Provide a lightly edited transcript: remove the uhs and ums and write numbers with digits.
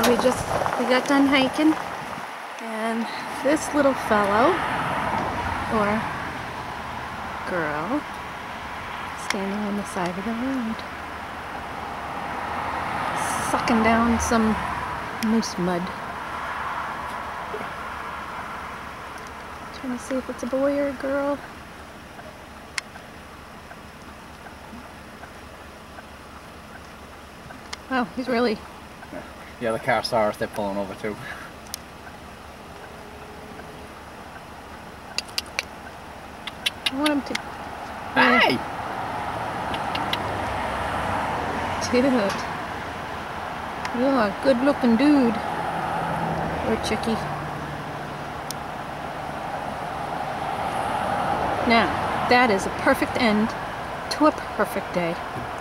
we got done hiking, and this little fellow or girl standing on the side of the road sucking down some moose mud. Trying to see if it's a boy or a girl. Wow, he's really... Yeah, the car saw us, they're pulling over too. I want him to... Hey! Dude. You're a good looking dude. Or chickie. Now, that is a perfect end to a perfect day.